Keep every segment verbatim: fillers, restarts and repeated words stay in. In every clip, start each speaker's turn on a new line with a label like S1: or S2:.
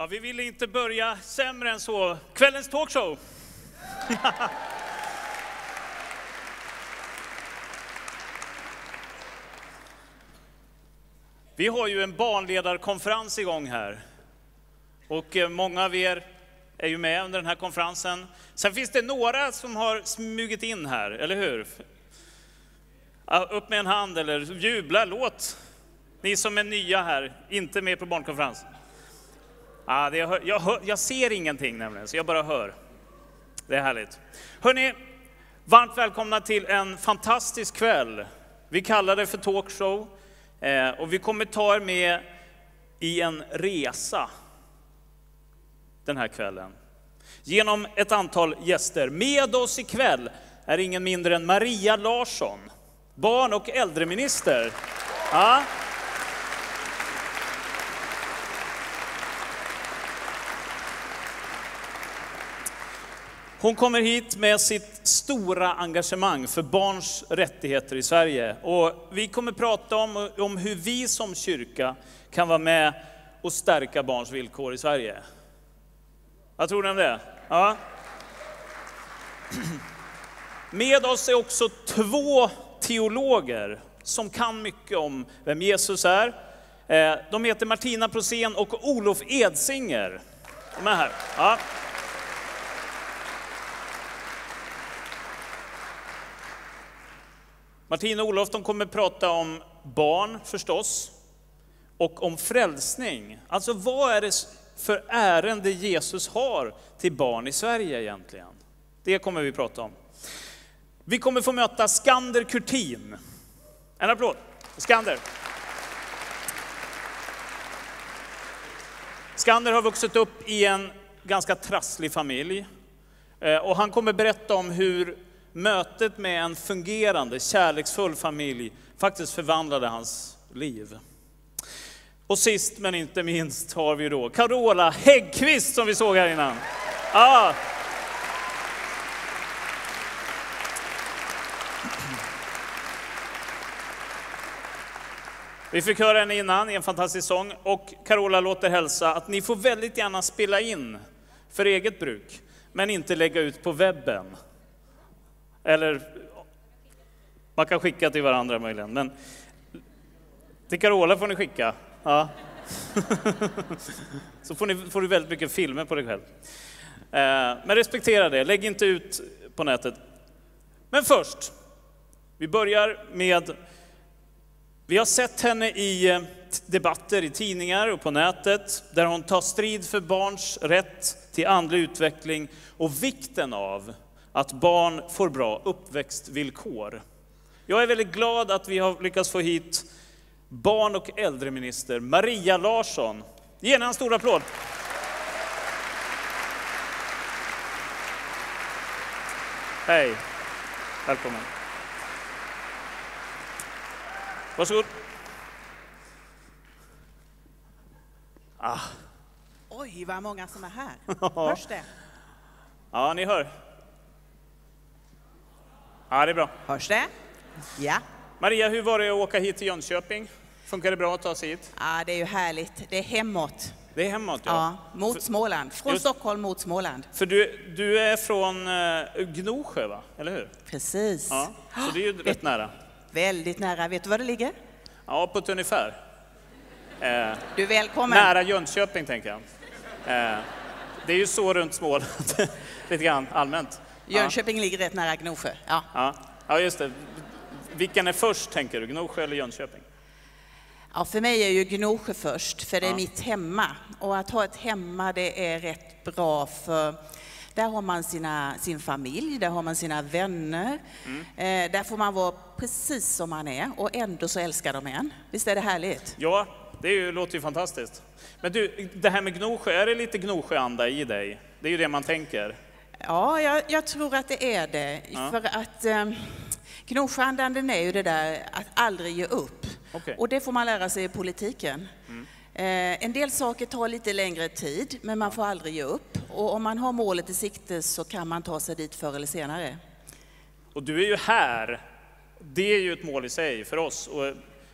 S1: Ja, vi ville inte börja sämre än så. Kvällens talkshow. Vi har ju en barnledarkonferens igång här. Och många av er är ju med under den här konferensen. Sen finns det några som har smugit in här, eller hur? Upp med en hand eller jubla, låt. Ni som är nya här, inte med på barnkonferens. Ja, det jag, jag, hör, jag ser ingenting nämligen, så jag bara hör. Det är härligt. Hörrni, varmt välkomna till en fantastisk kväll. Vi kallar det för talkshow. Eh, och vi kommer ta er med i en resa den här kvällen. Genom ett antal gäster. Med oss ikväll är ingen mindre än Maria Larsson, barn- och äldreminister. Ja. Hon kommer hit med sitt stora engagemang för barns rättigheter i Sverige. Och vi kommer prata om, om hur vi som kyrka kan vara med och stärka barns villkor i Sverige. Vad tror ni om det? Ja. Med oss är också två teologer som kan mycket om vem Jesus är. De heter Martina Prosén och Olof Edsinger. De är här. Ja. Martina och Olof, de kommer prata om barn förstås och om frälsning. Alltså vad är det för ärende Jesus har till barn i Sverige egentligen? Det kommer vi prata om. Vi kommer få möta Skander Kurtin. En applåd. Skander. Skander har vuxit upp i en ganska trasslig familj. Och han kommer berätta om hur mötet med en fungerande, kärleksfull familj faktiskt förvandlade hans liv. Och sist men inte minst har vi då Carola Häggkvist som vi såg här innan. Ja. Vi fick höra henne innan i en fantastisk sång och Carola låter hälsa att ni får väldigt gärna spela in för eget bruk men inte lägga ut på webben. Eller man kan skicka till varandra möjligen, men till Carola får ni skicka. Ja. Så får, ni, får du väldigt mycket filmer på dig själv. Eh, men respektera det, lägg inte ut på nätet. Men först, vi börjar med, vi har sett henne i debatter i tidningar och på nätet där hon tar strid för barns rätt till andlig utveckling och vikten av att barn får bra uppväxtvillkor. Jag är väldigt glad att vi har lyckats få hit barn- och äldreminister Maria Larsson. Ge henne en stor applåd. Hej, välkommen. Varsågod. Ah.
S2: Oj, vad många som är här. Hörs det?
S1: Ja, ni hör. Ja, det är bra.
S2: Hörs det? Ja.
S1: Maria, hur var det att åka hit till Jönköping? Funkar det bra att ta sig hit?
S2: Ja, det är ju härligt. Det är hemåt.
S1: Det är hemåt, ja.
S2: Ja, mot för, Småland. Från just, Stockholm mot Småland.
S1: För du, du är från uh, Gnosjö, va? Eller hur?
S2: Precis.
S1: Ja, så det är ju rätt Vet, nära.
S2: Väldigt nära. Vet du var det ligger?
S1: Ja, på ett ungefär. Uh,
S2: du är välkommen.
S1: Nära Jönköping, tänker jag. Uh, det är ju så runt Småland, lite grann allmänt.
S2: Jönköping ja. ligger rätt nära Gnosjö. Ja.
S1: Ja. Ja, just det. Vilken är först, tänker du? Gnosjö eller Jönköping?
S2: Ja, för mig är ju Gnosjö först, för det är
S1: ja.
S2: mitt hemma. Och att ha ett hemma, det är rätt bra för där har man sina, sin familj, där har man sina vänner. Mm. Eh, där får man vara precis som man är och ändå så älskar de en. Visst är det härligt?
S1: Ja, det är ju, låter ju fantastiskt. Men du, det här med Gnosjö, är det lite Gnosjöanda i dig? Det är ju det man tänker.
S2: Ja, jag, jag tror att det är det. Ja. För att eh, Gnosjöandan, den är ju det där att aldrig ge upp. Okay. Och det får man lära sig i politiken. Mm. Eh, en del saker tar lite längre tid, men man får aldrig ge upp. Och om man har målet i sikte så kan man ta sig dit förr eller senare.
S1: Och du är ju här. Det är ju ett mål i sig för oss. Och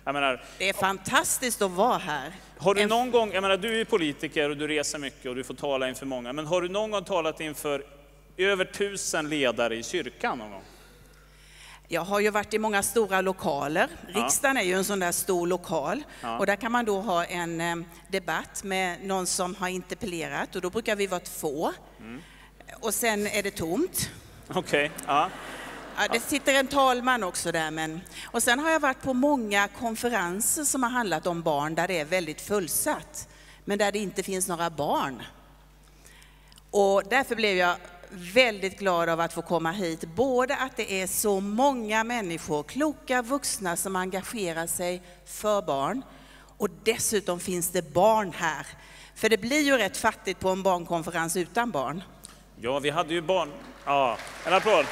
S1: Jag menar,
S2: det är fantastiskt att vara här.
S1: Har du någon gång, jag menar, du är politiker och du reser mycket och du får tala inför många, men har du någon gång talat inför över tusen ledare i kyrkan någon gång?
S2: Jag har ju varit i många stora lokaler. Riksdagen är ju en sån där stor lokal. Ja. Och där kan man då ha en eh, debatt med någon som har interpellerat. Och då brukar vi vara två. Mm. Och sen är det tomt.
S1: Okej, okay. ja.
S2: Ja, det sitter en talman också där. Men... Och sen har jag varit på många konferenser som har handlat om barn där det är väldigt fullsatt. Men där det inte finns några barn. Och därför blev jag väldigt glad av att få komma hit. Både att det är så många människor, kloka vuxna som engagerar sig för barn. Och dessutom finns det barn här. För det blir ju rätt fattigt på en barnkonferens utan barn.
S1: Ja, vi hade ju barn. Ja, en applåd.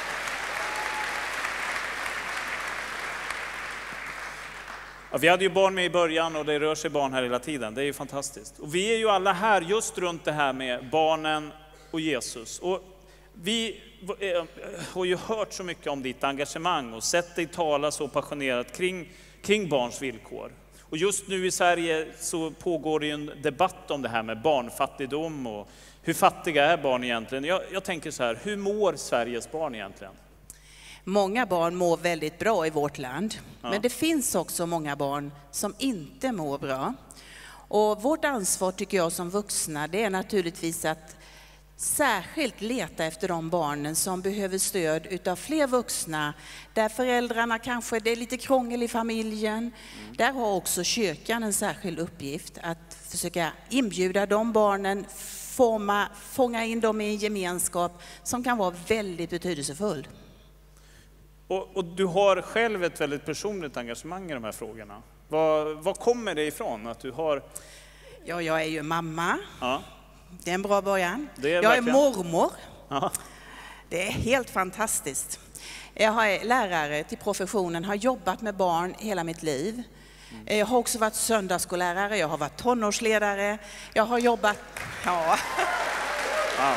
S1: Ja, vi hade ju barn med i början och det rör sig barn här hela tiden. Det är ju fantastiskt. Och vi är ju alla här just runt det här med barnen och Jesus. Och vi har ju hört så mycket om ditt engagemang och sett dig tala så passionerat kring, kring barns villkor. Och just nu i Sverige så pågår det ju en debatt om det här med barnfattigdom och hur fattiga är barn egentligen. Jag, jag tänker så här, hur mår Sveriges barn egentligen?
S2: Många barn mår väldigt bra i vårt land, ja. Men det finns också många barn som inte mår bra. Och vårt ansvar tycker jag som vuxna, det är naturligtvis att särskilt leta efter de barnen som behöver stöd utav fler vuxna. Där föräldrarna kanske, det är lite krångel i familjen. Mm. Där har också kyrkan en särskild uppgift att försöka inbjuda de barnen, forma, fånga in dem i en gemenskap som kan vara väldigt betydelsefull.
S1: Och, och du har själv ett väldigt personligt engagemang i de här frågorna. Vad, vad kommer det ifrån att du har?
S2: Ja, jag är ju mamma.
S1: Ja.
S2: Det är en bra början.
S1: Är
S2: jag
S1: verkligen.
S2: är mormor.
S1: Ja.
S2: Det är helt fantastiskt. Jag är lärare till professionen, har jobbat med barn hela mitt liv. Mm. Jag har också varit söndagsskollärare, jag har varit tonårsledare. Jag har jobbat... Ja.
S1: Wow.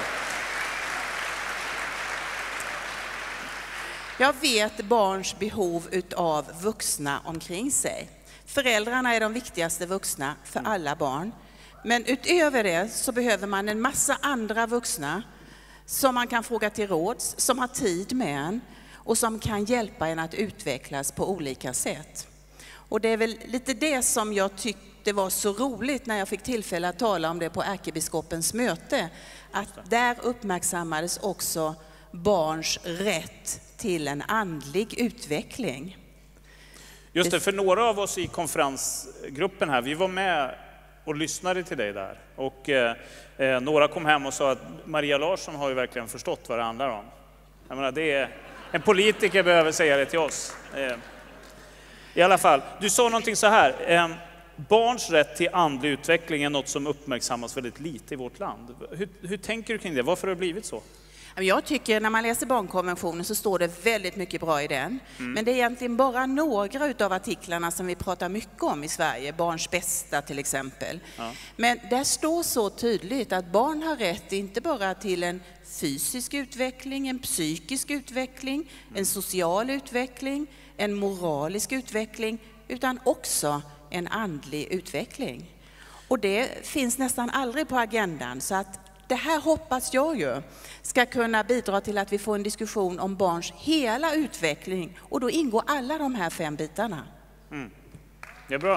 S2: Jag vet barns behov av vuxna omkring sig. Föräldrarna är de viktigaste vuxna för mm. alla barn. Men utöver det så behöver man en massa andra vuxna som man kan fråga till råds, som har tid med en och som kan hjälpa en att utvecklas på olika sätt. Och det är väl lite det som jag tyckte var så roligt när jag fick tillfälle att tala om det på ärkebiskopens möte. Att där uppmärksammades också barns rätt till en andlig utveckling.
S1: Just det, för några av oss i konferensgruppen här, vi var med och lyssnade till dig där. Och eh, några kom hem och sa att Maria Larsson har ju verkligen förstått vad det handlar om. Jag menar, det är, en politiker behöver säga det till oss. Eh, I alla fall, du sa någonting så här. Eh, barns rätt till andlig utveckling är något som uppmärksammas väldigt lite i vårt land. Hur, hur tänker du kring det? Varför har det blivit så?
S2: Jag tycker när man läser barnkonventionen så står det väldigt mycket bra i den. Mm. Men det är egentligen bara några utav artiklarna som vi pratar mycket om i Sverige. Barns bästa till exempel. Ja. Men där står så tydligt att barn har rätt inte bara till en fysisk utveckling, en psykisk utveckling, mm. en social utveckling, en moralisk utveckling, utan också en andlig utveckling. Och det finns nästan aldrig på agendan, så att det här hoppas jag ju ska kunna bidra till att vi får en diskussion om barns hela utveckling. Och då ingår alla de här fem bitarna.
S1: Mm. Det är bra.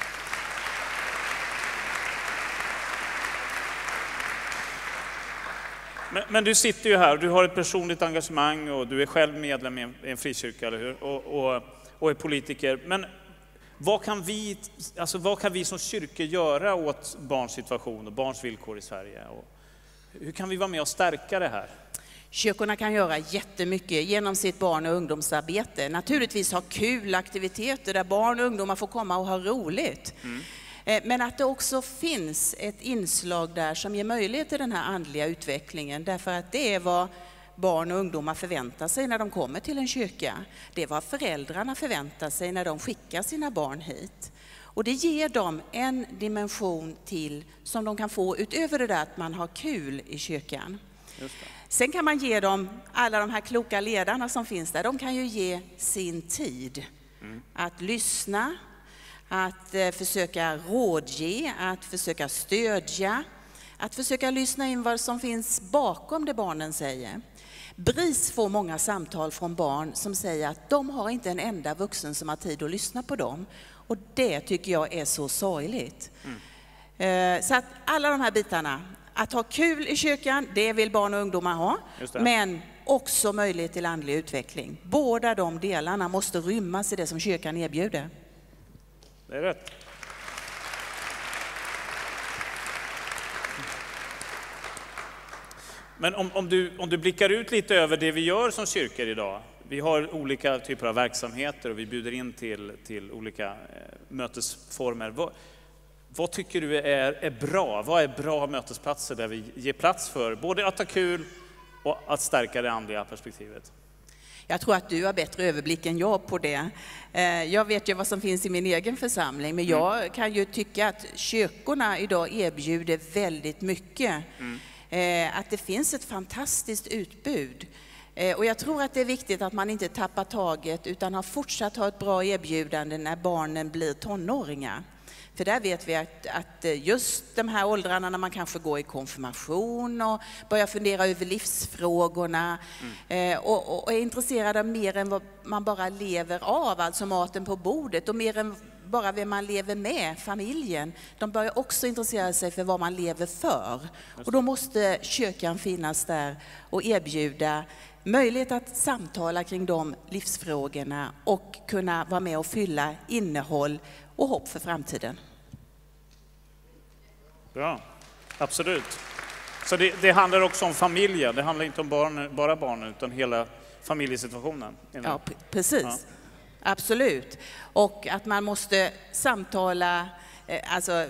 S1: Men, men du sitter ju här och du har ett personligt engagemang och du är själv medlem i en, i en frikyrka, eller hur? Och, och, och är politiker. Men vad kan vi, alltså vad kan vi som kyrka göra åt barns situation och barns villkor i Sverige? Och hur kan vi vara med och stärka det här?
S2: Kyrkorna kan göra jättemycket genom sitt barn- och ungdomsarbete. Naturligtvis ha kul aktiviteter där barn och ungdomar får komma och ha roligt. Mm. Men att det också finns ett inslag där som ger möjlighet till den här andliga utvecklingen. Därför att det är vad barn och ungdomar förväntar sig när de kommer till en kyrka. Det är vad föräldrarna förväntar sig när de skickar sina barn hit. Och det ger dem en dimension till som de kan få utöver det där att man har kul i kyrkan. Just det. Sen kan man ge dem, alla de här kloka ledarna som finns där, de kan ju ge sin tid. Mm. Att lyssna, att eh, försöka rådge, att försöka stödja, att försöka lyssna in vad som finns bakom det barnen säger. BRIS får många samtal från barn som säger att de har inte en enda vuxen som har tid att lyssna på dem. Och det tycker jag är så sorgligt. Mm. Så att alla de här bitarna, att ha kul i kyrkan, det vill barn och ungdomar ha. Men också möjlighet till andlig utveckling. Båda de delarna måste rymmas i det som kyrkan erbjuder.
S1: Det är rätt. Men om, om, du, om du blickar ut lite över det vi gör som kyrkor idag. Vi har olika typer av verksamheter och vi bjuder in till, till olika eh, mötesformer. Vad, vad tycker du är, är bra? Vad är bra mötesplatser där vi ger plats för både att ha kul och att stärka det andliga perspektivet?
S2: Jag tror att du har bättre överblick än jag på det. Jag vet ju vad som finns i min egen församling, men jag kan ju tycka att kyrkorna idag erbjuder väldigt mycket. Mm. Att det finns ett fantastiskt utbud. Och jag tror att det är viktigt att man inte tappar taget utan har fortsatt ha ett bra erbjudande när barnen blir tonåringar. För där vet vi att, att just de här åldrarna när man kanske går i konfirmation och börjar fundera över livsfrågorna mm. eh, och, och är intresserad av mer än vad man bara lever av, alltså maten på bordet, och mer än bara vem man lever med, familjen. De börjar också intressera sig för vad man lever för. Och då måste kyrkan finnas där och erbjuda möjlighet att samtala kring de livsfrågorna och kunna vara med och fylla innehåll och hopp för framtiden.
S1: Bra, absolut. Så det, det handlar också om familjen, det handlar inte om barn, bara barnen utan hela familjesituationen.
S2: Ja, p- precis. Ja. Absolut. Och att man måste samtala, alltså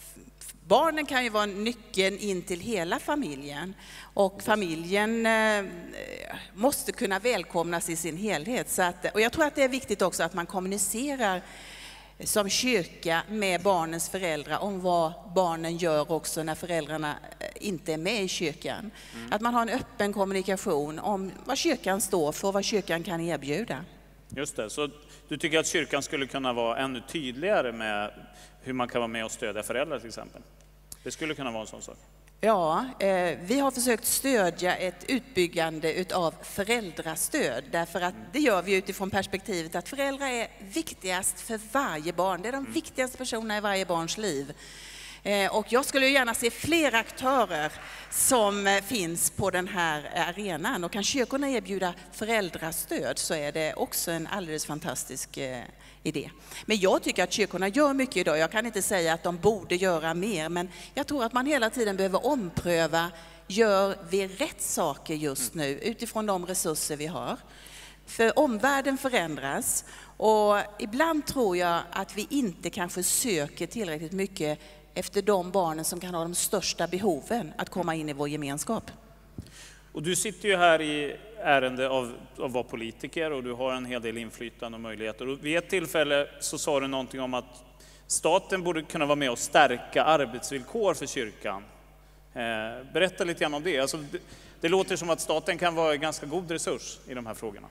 S2: barnen kan ju vara nyckeln in till hela familjen och familjen eh, måste kunna välkomnas i sin helhet. Så att, och jag tror att det är viktigt också att man kommunicerar som kyrka med barnens föräldrar om vad barnen gör också när föräldrarna inte är med i kyrkan. Mm. Att man har en öppen kommunikation om vad kyrkan står för och vad kyrkan kan erbjuda.
S1: Just det, så du tycker att kyrkan skulle kunna vara ännu tydligare med hur man kan vara med och stödja föräldrar till exempel? Det skulle kunna vara en sån sak.
S2: Ja, eh, vi har försökt stödja ett utbyggande utav föräldrastöd därför att det gör vi utifrån perspektivet att föräldrar är viktigast för varje barn. Det är de mm. viktigaste personerna i varje barns liv. Eh, och jag skulle gärna se fler aktörer som eh, finns på den här arenan och kan kyrkorna erbjuda föräldrastöd så är det också en alldeles fantastisk eh, idé. Men jag tycker att kyrkorna gör mycket idag. Jag kan inte säga att de borde göra mer, men jag tror att man hela tiden behöver ompröva. Gör vi rätt saker just nu utifrån de resurser vi har? För omvärlden förändras och ibland tror jag att vi inte kanske söker tillräckligt mycket efter de barnen som kan ha de största behoven att komma in i vår gemenskap.
S1: Och du sitter ju här i ärende av att vara politiker och du har en hel del inflytande och möjligheter. Och vid ett tillfälle så sa du någonting om att staten borde kunna vara med och stärka arbetsvillkor för kyrkan. Eh, berätta lite grann om det. Alltså, det. Det låter som att staten kan vara en ganska god resurs i de här frågorna.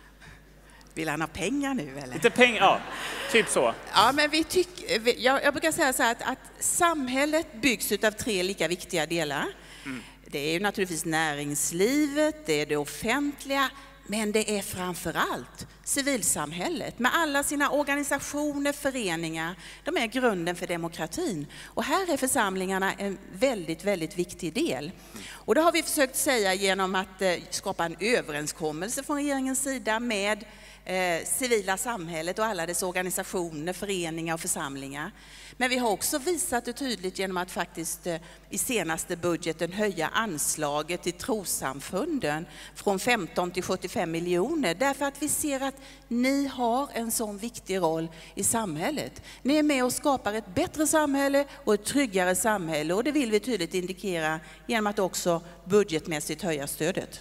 S2: Vill han ha pengar nu eller?
S1: Lite pengar, ja. Typ så.
S2: Ja, men vi tycker, jag, jag brukar säga så här att, att samhället byggs av tre lika viktiga delar. Mm. Det är ju naturligtvis näringslivet, det är det offentliga, men det är framförallt civilsamhället med alla sina organisationer, föreningar. De är grunden för demokratin. Och här är församlingarna en väldigt, väldigt viktig del. Och det har vi försökt säga genom att eh, skapa en överenskommelse från regeringens sida med eh, civila samhället och alla dess organisationer, föreningar och församlingar. Men vi har också visat det tydligt genom att faktiskt eh, i senaste budgeten höja anslaget till trossamfunden från femton till sjuttiofem miljoner. Därför att vi ser att ni har en sån viktig roll i samhället. Ni är med och skapar ett bättre samhälle och ett tryggare samhälle. Och det vill vi tydligt indikera genom att också budgetmässigt höja stödet.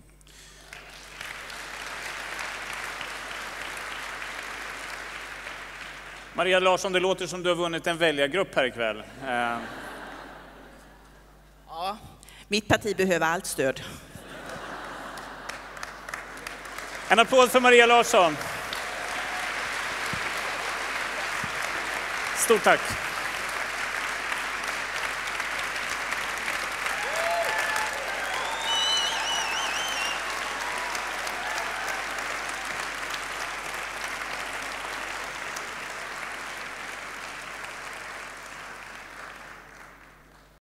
S1: Maria Larsson, det låter som du har vunnit en väljargrupp här ikväll. Eh.
S2: Ja, mitt parti behöver allt stöd.
S1: En applåd för Maria Larsson. Stort tack.